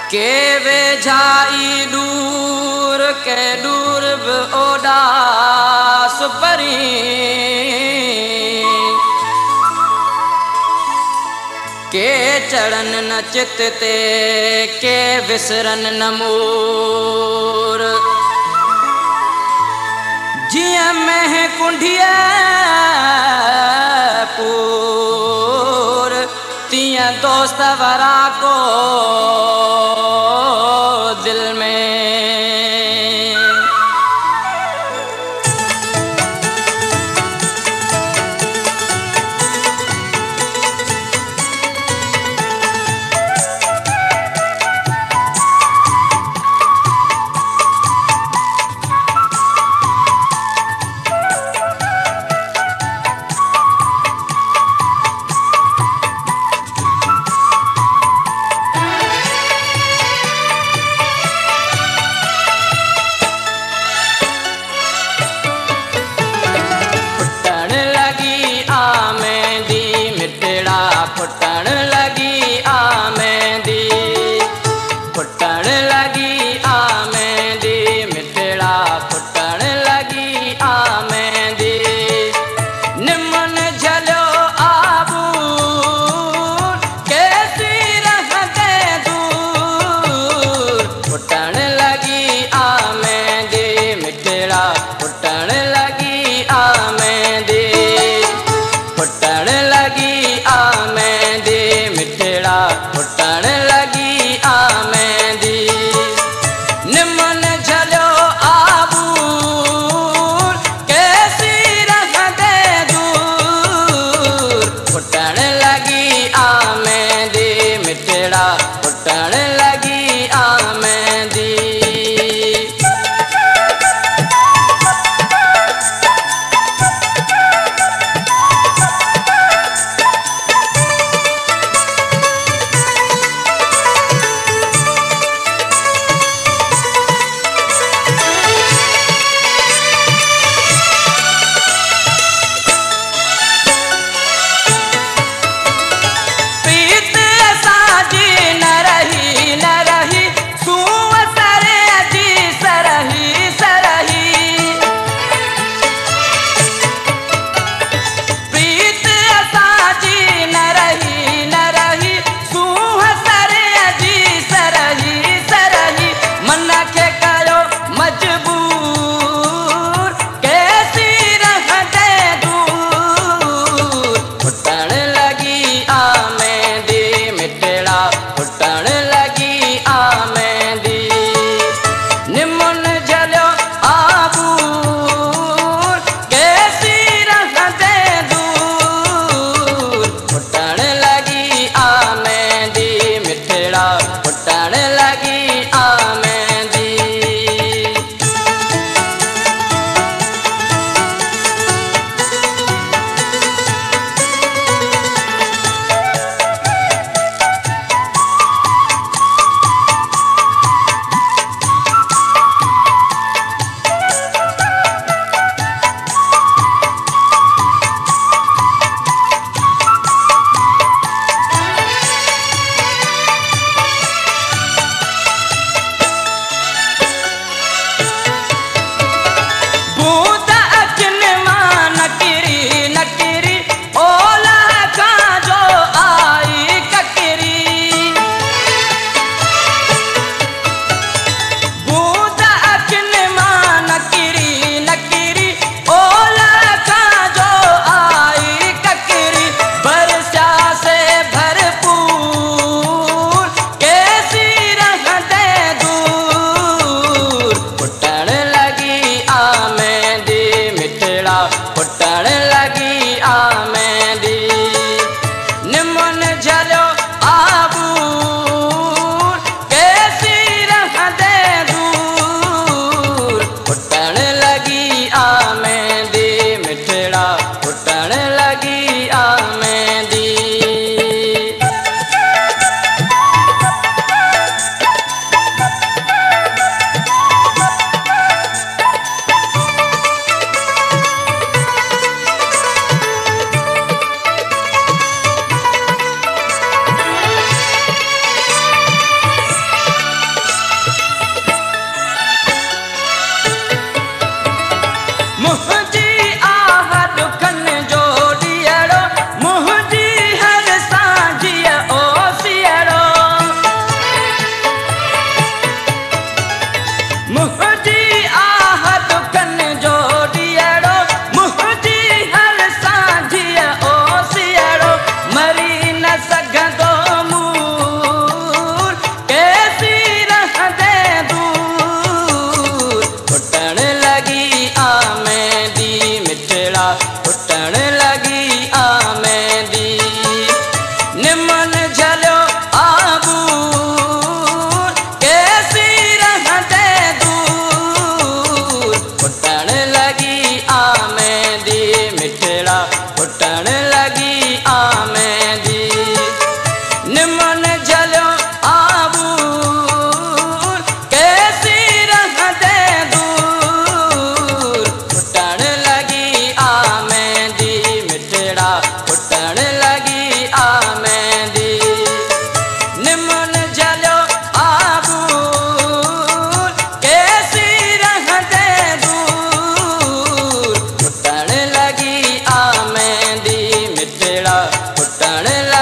के वेझाई दूर के दूर ओडा सुपरी के चढ़न न चित ते के विसरन न मूर जिया में कुंडिया पूर तिया दोस्त वरा को दिल में फुटण लगी आमेंदी फुटण लगी आमेंदी मिठड़ा फुटण लगी आमेंदी निमन झलो आबू कैसी रहते दूर फुटण लगी आमेंदी मिठड़ा फुटण लगी आमेंदी फुटण लगी आमेंदी मिठड़ा फुटण लगी आमेंदी निमन झलो आबू कैसी रहते दूर फुटण लगी आमेंदी मिठड़ा फुटण लगी आमेंदी फुटण लगी आमेंदी फुटण लगी आमेंदी निमन झलो आबू कैसी रहते दूर फुटण लगी आमेंदी मिठड़ा फुटण लगी आमेंदी मिठड़ा फुटण लगी आमेंदी निमन झलो आबूर कैसी रहते दूर फुटण लगी आमेंदी मिठड़ा फुटण लगी आमेंदी निमन झलो आबूर कैसी रहते दूर फुटण लगी आमेंदी मिठड़ा फुटण लगी आमेंदी निमन झलो आबूर कैसी रहते दूर फुटण लगी आमेंदी मिठड़ा फुटण